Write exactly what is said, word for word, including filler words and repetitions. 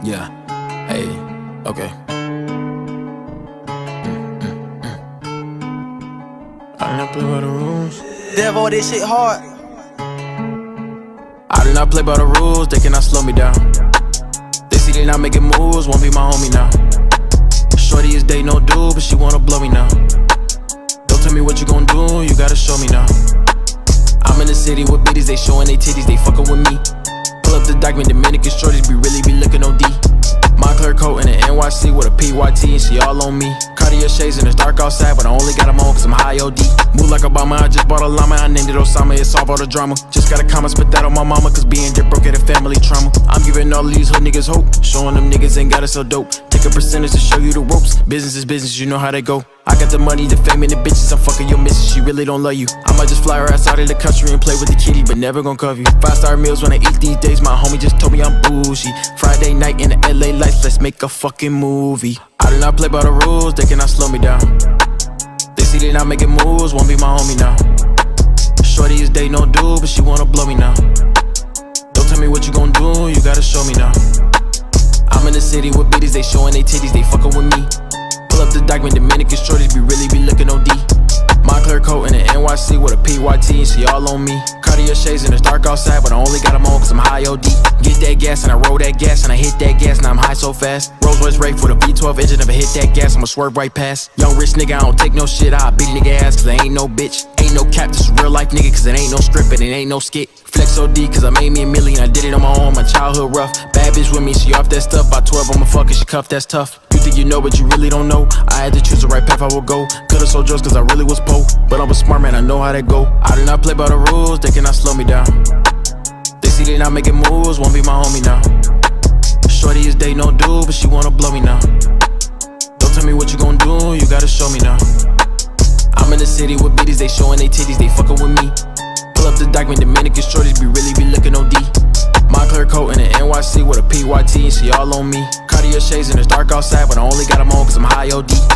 Yeah, hey, okay. I do not play by the rules. Devo, this shit hard. I do not play by the rules, they cannot slow me down. They see they not making moves, won't be my homie now. Shorty is day no dude, but she wanna blow me now. Don't tell me what you gon' do, you gotta show me now. I'm in the city with biddies, they showin' they titties, they fuckin' with me. Pull up the Dyckman, Dominican shorties, be really be lookin' O D. Moncler coat in the N Y C with a P Y T and she all on me. Cartier shades and it's dark outside, but I only got them on cause I'm high O D. Move like Obama, I just bought a llama, I named it Osama, it solve all the drama. Just got a comment, spit that on my mama, cause being dip broke at a family trauma. I'm giving all of these hood niggas hope, showing them niggas ain't gotta sell dope. Take a percentage to show you the ropes, business is business, you know how they go. I got the money, the fame, and the bitches, I'm fucking your missus, she really don't love you. I might just fly her ass out of the country and play with the kitty, but never gon' cover you. Five star meals when I eat these days, my homie just told me I'm bougie. Friday night in the L A lights, let's make a fucking movie. I do not play by the rules, they cannot slow me down. They see they not making moves, won't be my homie now. Shorty is day no dude, but she wanna blow me now. Don't tell me what you gon' do, you gotta show me now. I'm in the city with biddies, they showin' they titties, they fuckin' with me. Pull up the Dyckman, Dominican shorties, be really be lookin' O D. Moncler coat in the N Y C with a P Y T and she all on me. Cartier shades and it's dark outside, but I only got them on cause I'm high O D. Get that gas and I roll that gas and I hit that gas, now I'm high so fast. Rolls Royce Wraith with a V twelve engine, never hit that gas, I'ma swerve right past. Young rich nigga, I don't take no shit, I'll beat a nigga ass cause I ain't no bitch. Ain't no cap, this is real life nigga cause it ain't no script and it ain't no skit. Flex O D cause I made me a million, I did it on my own, my childhood rough. Bad bitch with me, she off that stuff, by twelve I'ma fuck her, she cuff, that's tough. You think you know but you really don't know, I had to choose the right path I would go. Could've sold drugs cause I really was poor, but I'm a smart man, I know how that go. I do not play by the rules, they cannot slow me down. They see they not making moves, won't be my homie now. Shorty is day no dude, but she wanna blow me now. Don't tell me what you gon' do, you gotta show me now. I'm in the city with biddies, they showin' they titties, they fuckin' with me. Pull up the Dyckman, Dominican shorties, be really be lookin' O D. Moncler coat in the N Y C with a P Y T and she all on me. Cartier shades and it's dark outside, but I only got them on cause I'm high O D.